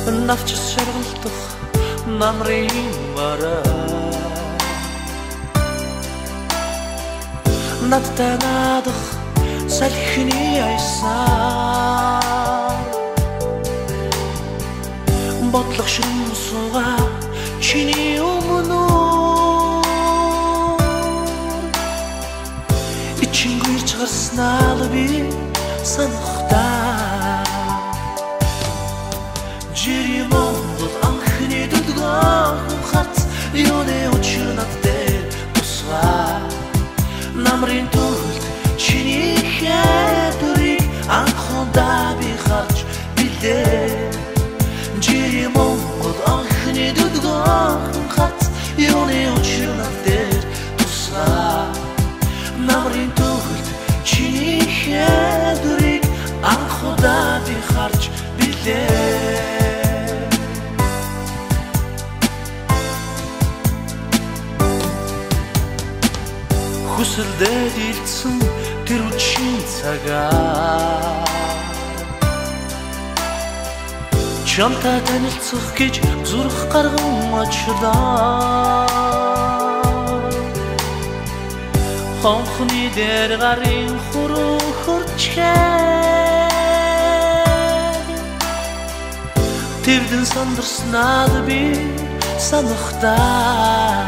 навчис шаргалдах намрын мараа надтай надах салхины аясаар бодлого шин суугаа чиний өмнө ичингүйр чагарснаа л би санахдаа жири монгол анхны дудгаан харц юуны учир над дээр тусгаа намрын төрөлд чиний хэдүрийг анхудаа би харж билээ жири монгол анхны дудгаан харц юуны учир над дээр тусгаа намрын төрөлд чиний хэдүрийг анхудаа би харж билээ хүсэлдээ дэлдсэн тэр үчийн цагаа чамтай танилцах гэж зүрх гарган очлоо хонхны дээр гарын хуруу хурчээ тэрдэн сандарснаа би санахдаа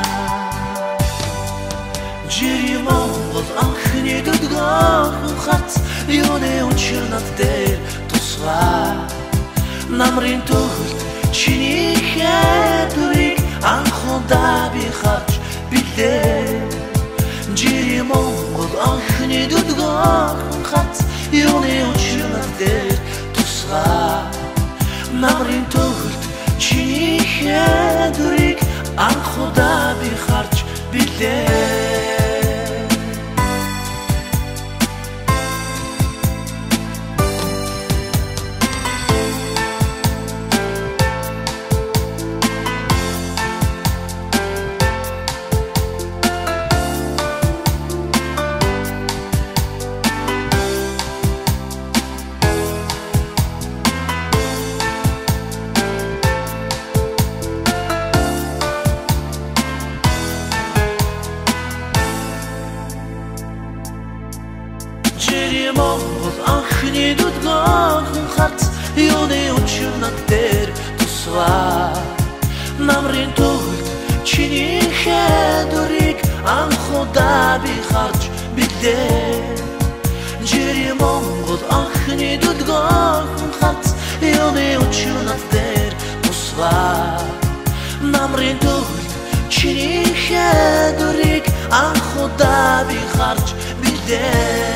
жири монгол анхны дудгаан харц юуны учир над дээр тусгаа намрын төрөлд чиний хэдүрийг анхудаа би харж билээ жири монгол анхны дудгаан харц юуны учир над дээр тусгаа намрын төрөлд чиний хэдүрийг анхудаа би харж билээ жири монгол анхны дудгаан харц юуны учир над дээр тусгаа намрын төрөлд чиний хэдүрийг анхудаа би харж билээ жири монгол анхны дудгаан харц юуны учир над дээр тусгаа намрын төрөлд чиний хэдүрийг анхудаа би харж билээ